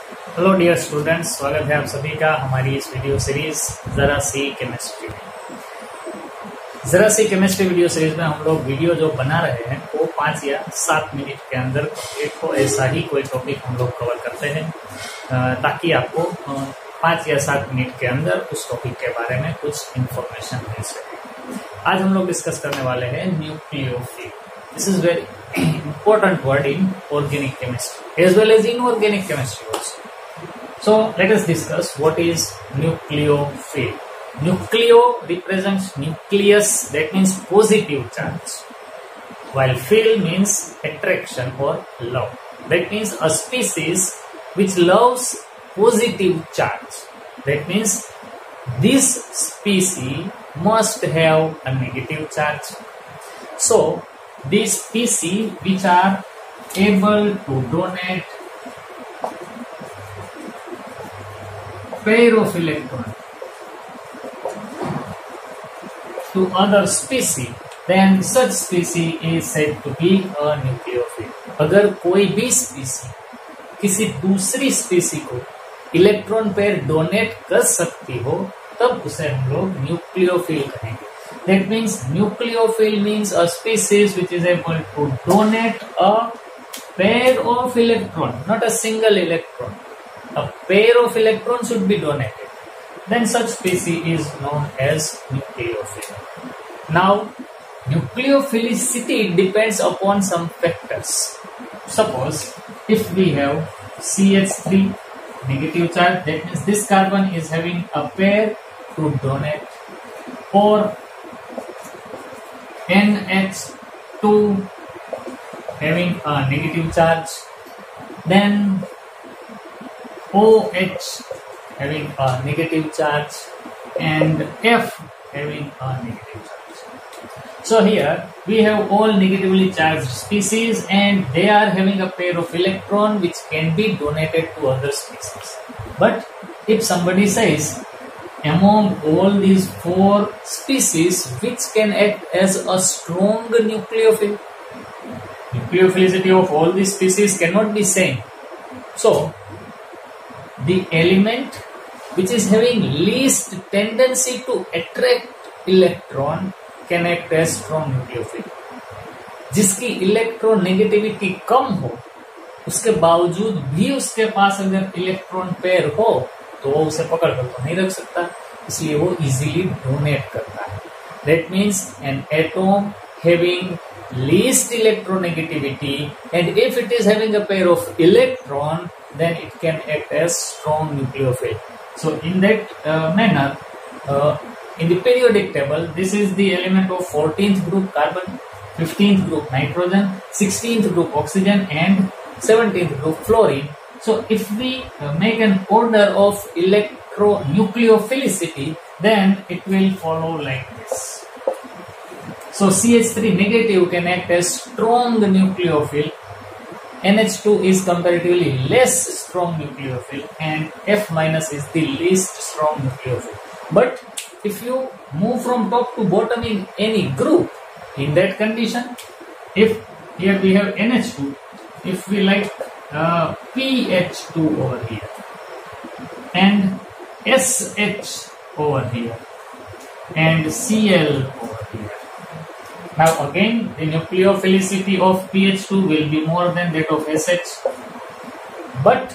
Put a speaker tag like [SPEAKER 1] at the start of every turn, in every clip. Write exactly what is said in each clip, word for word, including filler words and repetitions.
[SPEAKER 1] Hello dear students, स्वागत है आप सभी का हमारी इस वीडियो सीरीज जरा सी केमिस्ट्री में। जरा सी केमिस्ट्री वीडियो सीरीज में हम लोग वीडियो जो बना रहे हैं वो पाँच या सात मिनट के अंदर कंप्लीट हो, ऐसा ही कोई टॉपिक हम लोग कवर करते हैं ताकि आपको पाँच या सात मिनट के अंदर उस टॉपिक के बारे में कुछ इंफॉर्मेशन मिल सके। आज हम लोग डिस्कस करने वाले हैं nucleophile. This is very important word in organic chemistry as well as inorganic chemistry also. So let us discuss what is nucleophil. Nucleo represents nucleus, that means positive charge, while phil means attraction or love. That means a species which loves positive charge. That means this species must have a negative charge. So these species which are able to donate pair of electron to other species, then such species is said to be a nucleophil. अगर कोई भी स्पीसी किसी दूसरी स्पीसी को electron pair donate कर सकती हो तब उसे हम लोग न्यूक्लियोफिल कहेंगे। That means nucleophil means a species which is able to donate a pair of electron, not a single electron. A pair of electrons should be donated. Then such species is known as nucleophil. Now, nucleophilicity depends upon some factors. Suppose if we have C H three negative charge, that means this carbon is having a pair to donate, or N H two having a negative charge, then O H having a negative charge, and F having a negative charge. So here we have all negatively charged species and they are having a pair of electron which can be donated to other species. But if somebody says among all these four species which can act as a strong nucleophil, nucleophilicity of all these species cannot be same. So the element which is having least tendency to attract electron can act as strong nucleophil. जिसकी electron negativity कम हो उसके बावजूद भी उसके पास अगर electron pair हो तो वो उसे पकड़ कर तो नहीं रख सकता, इसलिए वो इजीली डोनेट करता है। That means an atom having least electronegativity, and if it is having a pair of electron, then it can act as strong nucleophil. So in that uh, manner, uh, in the periodic table, this is the element of fourteenth group carbon, fifteenth group nitrogen, sixteenth group oxygen, and seventeenth group fluorine. So if we uh, make an order of electronucleophilicity, then it will follow like this. So C H three negative can act as strong nucleophil, N H two is comparatively less strong nucleophil, and F minus is the least strong nucleophil. But if you move from top to bottom in any group, in that condition, if here we have N H two, if we like Uh, P H two over here and S H over here and C L over here. Now again the nucleophilicity of P H two will be more than that of S H, but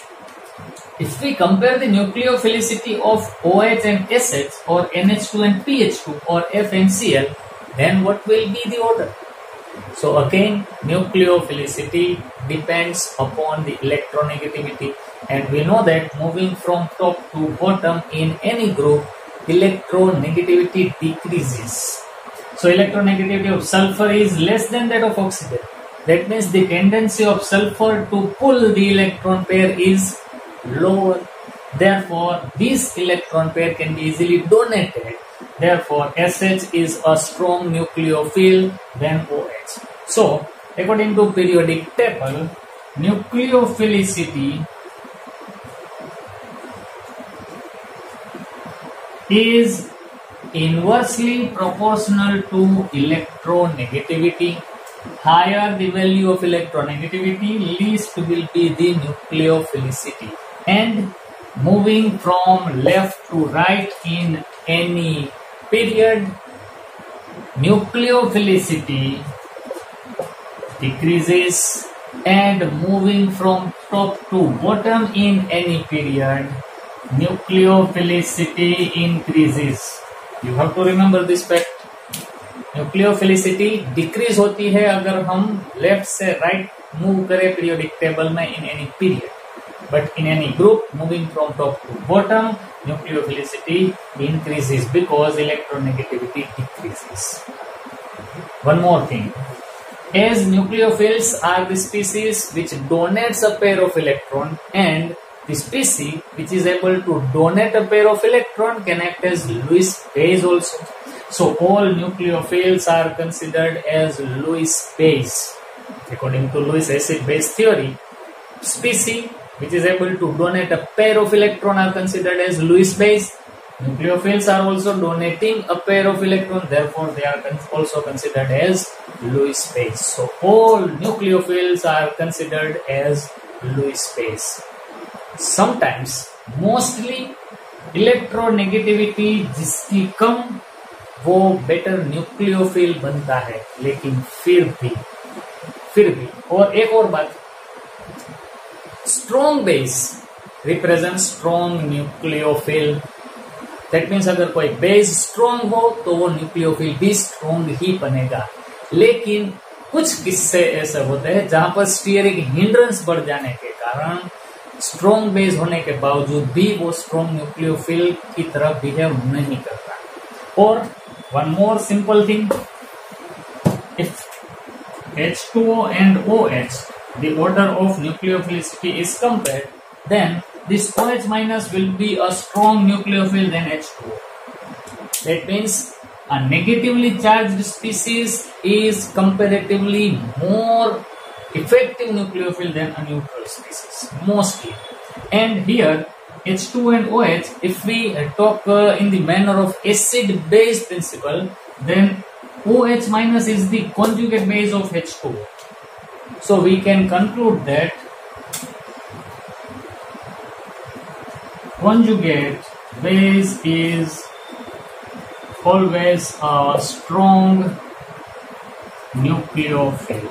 [SPEAKER 1] if we compare the nucleophilicity of O H and S H, or N H two and P H two, or F and C L, then what will be the order? So again, nucleophilicity depends upon the electronegativity, and we know that moving from top to bottom in any group, electronegativity decreases. So electronegativity of sulfur is less than that of oxygen. That means the tendency of sulfur to pull the electron pair is lower. Therefore, this electron pair can be easily donated. Therefore, S H is a strong nucleophil than O H. So, according to periodic table, nucleophilicity is inversely proportional to electronegativity. higher the value of electronegativity, least will be the nucleophilicity. And moving from left to right in any period, nucleophilicity decreases, and moving from top to bottom in any period, nucleophilicity increases. You have to remember this fact. Nucleophilicity decrease होती है अगर हम left से right move करें periodic table में in any period, but in any group moving from top to bottom nucleophilicity increases because electronegativity decreases. One more thing, as nucleophiles are the species which donates a pair of electron, and the species which is able to donate a pair of electron can act as Lewis base also. So all nucleophiles are considered as Lewis base. According to Lewis acid base theory, species which is able to donate a pair of electron are considered as Lewis base. Nucleophiles are also donating a pair of electron, therefore they are also considered as Lewis base. So all nucleophiles are considered as Lewis base. Sometimes, mostly electronegativity जिसकी कम वो better न्यूक्लियोफिल बनता है, लेकिन फिर भी फिर भी और एक और बात, strong base represent strong nucleophile. That means अगर कोई बेस स्ट्रॉन्ग हो तो वो न्यूक्लियोफिल भी स्ट्रॉन्ग ही बनेगा. लेकिन कुछ किस्से ऐसे होते हैं जहां पर स्टीयरिक हिंड्रेंस बढ़ जाने के कारण स्ट्रॉन्ग बेस होने के बावजूद भी वो स्ट्रॉन्ग न्यूक्लियोफिल की तरह बिहेव नहीं करता. और one more simple thing, if H two O and OH, the order of nucleophilicity is compared, then this OH minus will be a strong nucleophile than H two O. That means a negatively charged species is comparatively more effective nucleophile than a neutral species, mostly. And here H two O and OH, if we talk uh, in the manner of acid-base principle, then OH minus is the conjugate base of H two O. So we can conclude that conjugate base is always a strong nucleophile.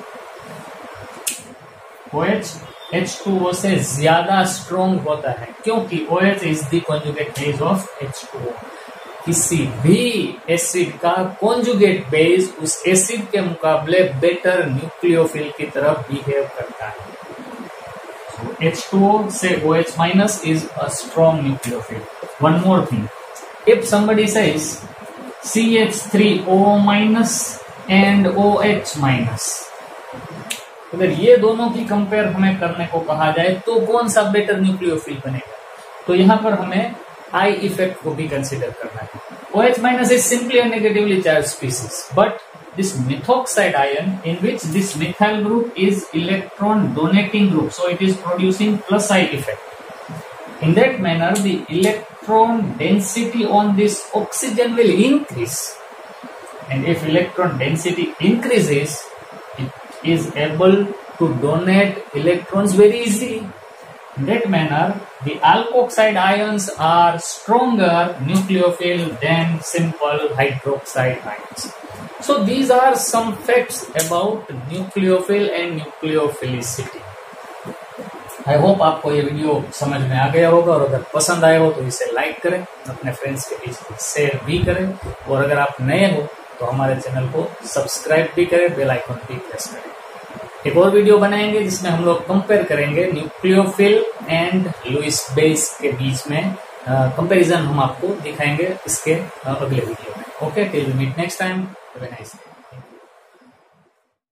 [SPEAKER 1] OH H two O से ज्यादा strong होता है क्योंकि OH is the conjugate base of H two O. किसी भी acid का conjugate base उस acid के मुकाबले बेटर न्यूक्लियोफिल की तरफ बिहेव करता है. So H two O से OH minus is a strong nucleophile. One more thing, if somebody says C H three O minus and OH minus, अगर ये दोनों की कंपेयर हमें करने को कहा जाए तो कौन सा बेटर न्यूक्लियोफिल बनेगा, तो यहाँ पर हमें आई इफेक्ट को भी कंसीडर करना है. OH minus is simply a negatively charged species, but this methoxide ion in which this methyl group is electron donating group, so it is producing plus I effect. In that manner, the electron density on this oxygen will increase, and if electron density increases, is able to donate electrons very easily. In that manner, the alkoxide ions are stronger nucleophile than simple hydroxide ions. So these are some facts about nucleophile and nucleophilicity. I hope आपको ये video समझ में आ गया होगा, और अगर पसंद आया हो तो इसे लाइक करें, अपने फ्रेंड्स के बीच शेयर भी करें, और अगर आप नए हो तो हमारे चैनल को सब्सक्राइब भी करें, बेल आइकन भी प्रेस करें. एक और वीडियो बनाएंगे जिसमें हम लोग कंपेयर करेंगे न्यूक्लियोफिल एंड लुईस बेस के बीच में कंपैरिजन हम आपको दिखाएंगे इसके अगले वीडियो में. Okay, till we meet next time, have a nice day.